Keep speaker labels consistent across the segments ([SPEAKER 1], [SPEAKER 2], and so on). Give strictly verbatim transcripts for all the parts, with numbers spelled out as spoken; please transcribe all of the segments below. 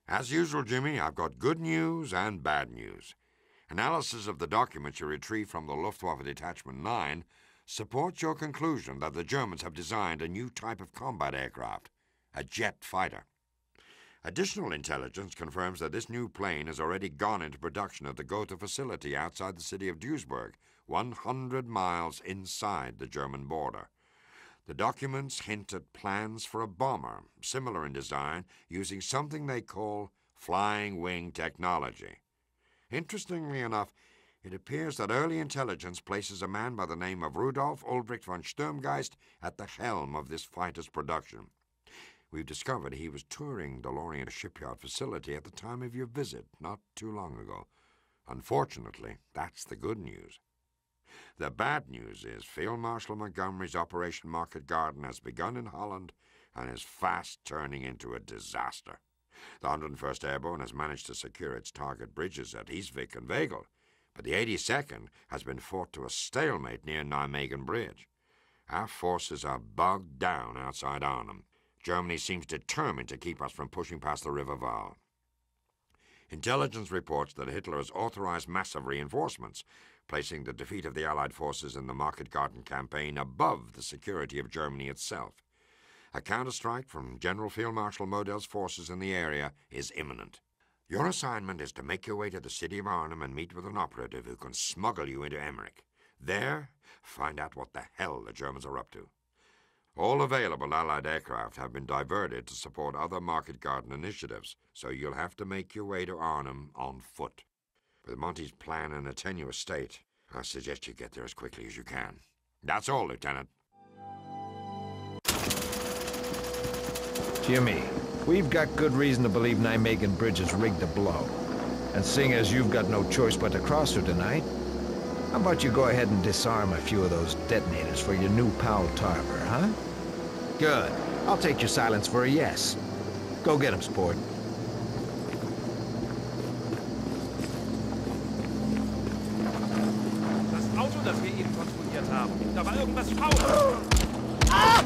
[SPEAKER 1] As usual, Jimmy, I've got good news and bad news. Analysis of the documents you retrieved from the Luftwaffe Detachment nine supports your conclusion that the Germans have designed a new type of combat aircraft, a jet fighter. Additional intelligence confirms that this new plane has already gone into production at the Gotha facility outside the city of Duisburg, one hundred miles inside the German border. The documents hint at plans for a bomber, similar in design, using something they call flying wing technology. Interestingly enough, it appears that early intelligence places a man by the name of Rudolf Ulbricht von Sturmgeist at the helm of this fighter's production. We've discovered he was touring the Lorient shipyard facility at the time of your visit, not too long ago. Unfortunately, that's the good news. The bad news is Field Marshal Montgomery's Operation Market Garden has begun in Holland and is fast turning into a disaster. The one hundred first Airborne has managed to secure its target bridges at Eastwick and Wegel, but the eighty-second has been fought to a stalemate near Nijmegen Bridge. Our forces are bogged down outside Arnhem. Germany seems determined to keep us from pushing past the River Waal. Intelligence reports that Hitler has authorized massive reinforcements, placing the defeat of the Allied forces in the Market Garden campaign above the security of Germany itself. A counterstrike from General Field Marshal Model's forces in the area is imminent. Your assignment is to make your way to the city of Arnhem and meet with an operative who can smuggle you into Emmerich. There, find out what the hell the Germans are up to. All available Allied aircraft have been diverted to support other Market Garden initiatives, so you'll have to make your way to Arnhem on foot. With Monty's plan in a tenuous state, I suggest you get there as quickly as you can. That's all, Lieutenant.
[SPEAKER 2] Jimmy, we've got good reason to believe Nijmegen Bridge is rigged to blow. And seeing as you've got no choice but to cross her tonight, how about you go ahead and disarm a few of those detonators for your new pal Tarver, huh? Good. I'll take your silence for a yes. Go get him, sport.
[SPEAKER 3] Das Auto, das wir eben kontrolliert haben. Da war irgendwas faul.
[SPEAKER 4] Ah!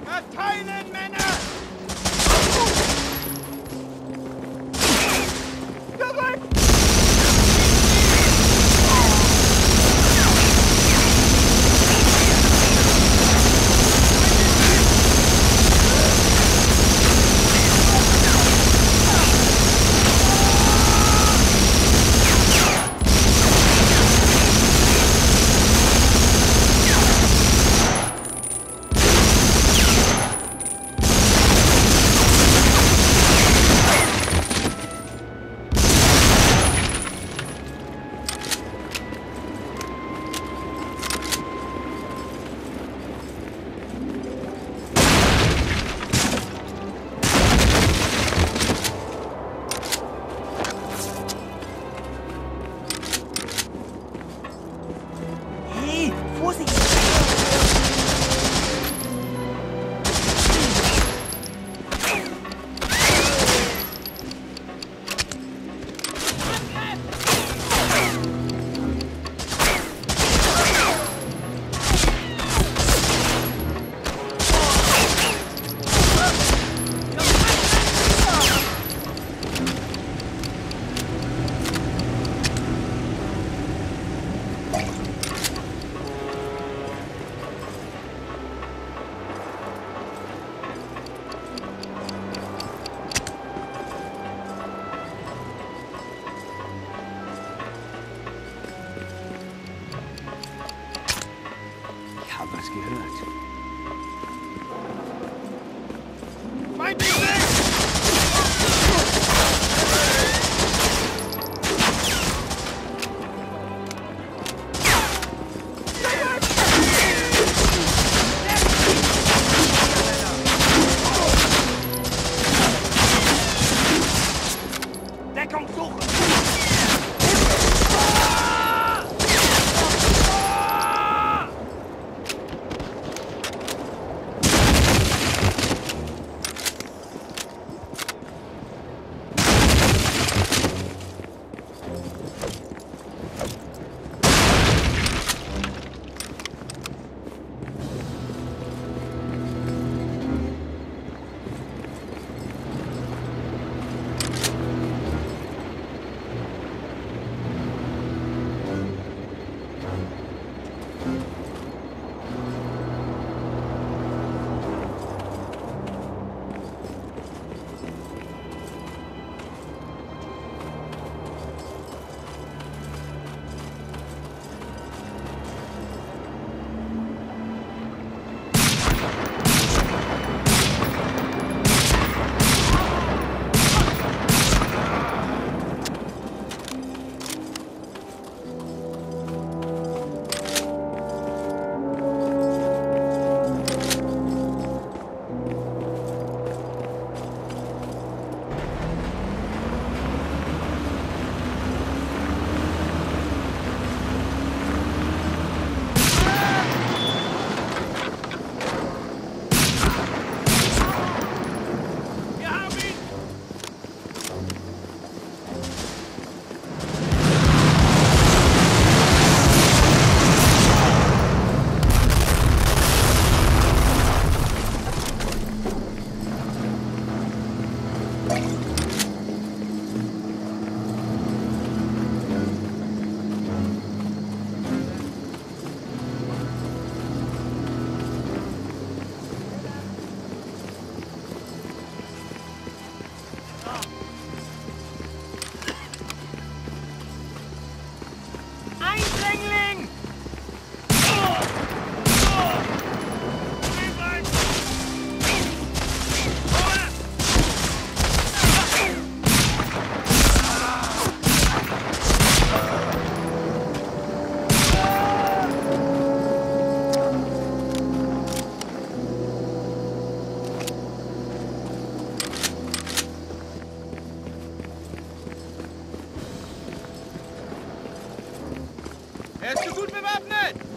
[SPEAKER 3] Verteilen, Männer! Zurück!
[SPEAKER 4] Ich habe was gehört.
[SPEAKER 3] Mein Gesicht!
[SPEAKER 4] Deckung suchen!
[SPEAKER 3] Eindringling! Er ist so gut bewaffnet!